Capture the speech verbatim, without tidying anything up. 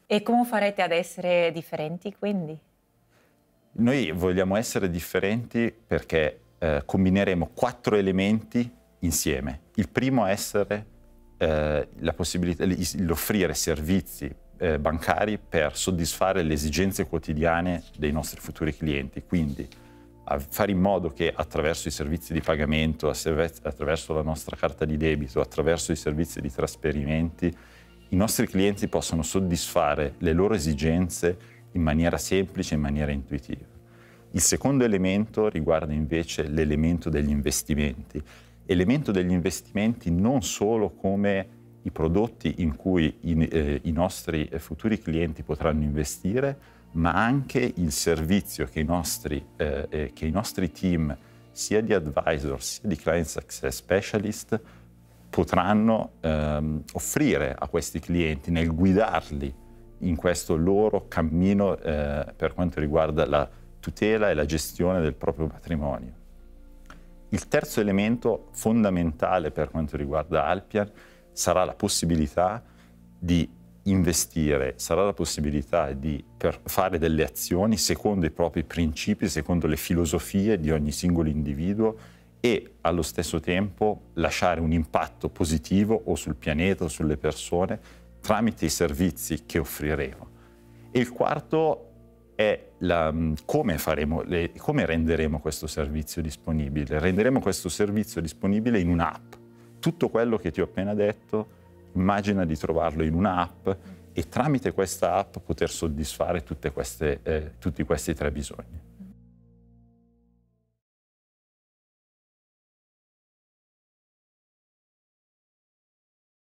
E come farete ad essere differenti quindi? Noi vogliamo essere differenti perché eh, combineremo quattro elementi insieme. Il primo è essere eh, la possibilità, l'offrire servizi eh, bancari per soddisfare le esigenze quotidiane dei nostri futuri clienti. Quindi a fare in modo che attraverso i servizi di pagamento, attraverso la nostra carta di debito, attraverso i servizi di trasferimenti, i nostri clienti possano soddisfare le loro esigenze in maniera semplice, in maniera intuitiva. Il secondo elemento riguarda invece l'elemento degli investimenti. Elemento degli investimenti non solo come i prodotti in cui i, eh, i nostri futuri clienti potranno investire, ma anche il servizio che i nostri, eh, eh, che i nostri team, sia di advisor sia di client success specialist, potranno ehm, offrire a questi clienti nel guidarli in questo loro cammino eh, per quanto riguarda la tutela e la gestione del proprio patrimonio. Il terzo elemento fondamentale per quanto riguarda Alpian sarà la possibilità di investire, sarà la possibilità di per fare delle azioni secondo i propri principi, secondo le filosofie di ogni singolo individuo e allo stesso tempo lasciare un impatto positivo o sul pianeta o sulle persone tramite i servizi che offriremo. E il quarto è la, come, faremo le, come renderemo questo servizio disponibile. Renderemo questo servizio disponibile in un'app. Tutto quello che ti ho appena detto, immagina di trovarlo in un'app e tramite questa app poter soddisfare tutte queste, eh, tutti questi tre bisogni.